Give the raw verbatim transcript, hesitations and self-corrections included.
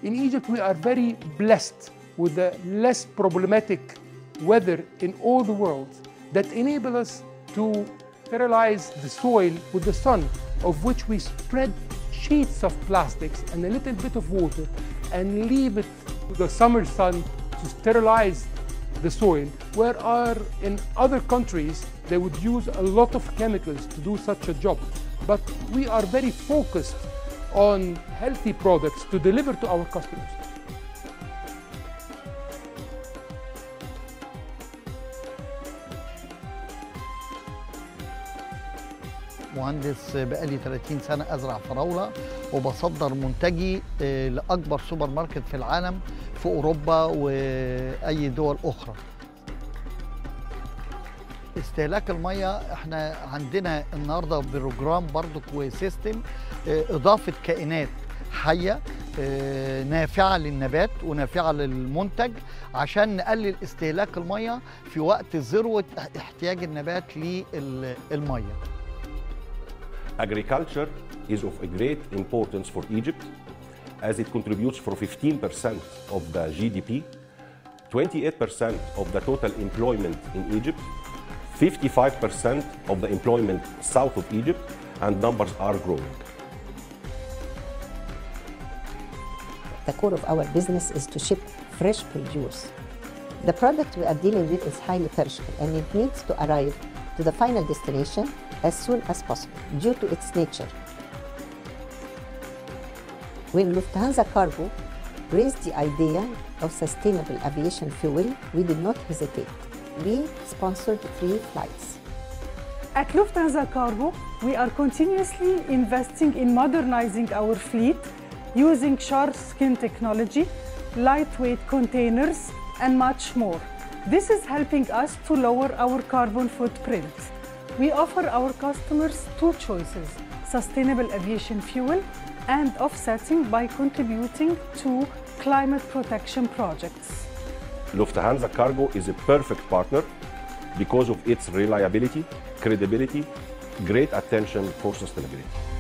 In Egypt, we are very blessed with the less problematic weather in all the world that enable us to sterilize the soil with the sun, of which we spread sheets of plastics and a little bit of water and leave it to the summer sun to sterilize the soil, where in other countries they would use a lot of chemicals to do such a job. But we are very focused on healthy products to deliver to our customers. مهندس بقالي ثلاثين سنة أزرع فراولة وبصدر منتجي لأكبر سوبر ماركت في العالم في أوروبا وأي دول أخرى. استهلاك المية احنا عندنا النهارده بروجرام برضك وسيستم إضافة كائنات حية نافعة للنبات ونافعة للمنتج عشان نقلل استهلاك المية في وقت ذروة احتياج النبات للمية. Agriculture is of a great importance for Egypt as it contributes for fifteen percent of the G D P, twenty-eight percent of the total employment in Egypt, fifty-five percent of the employment south of Egypt, and numbers are growing. The core of our business is to ship fresh produce. The product we are dealing with is highly perishable and it needs to arrive to the final destination as soon as possible due to its nature. When Lufthansa Cargo raised the idea of sustainable aviation fuel, we did not hesitate. We sponsored free flights. At Lufthansa Cargo, we are continuously investing in modernizing our fleet using shark skin technology, lightweight containers, and much more. This is helping us to lower our carbon footprint. We offer our customers two choices: sustainable aviation fuel and offsetting by contributing to climate protection projects. Lufthansa Cargo is a perfect partner because of its reliability, credibility, great attention for sustainability.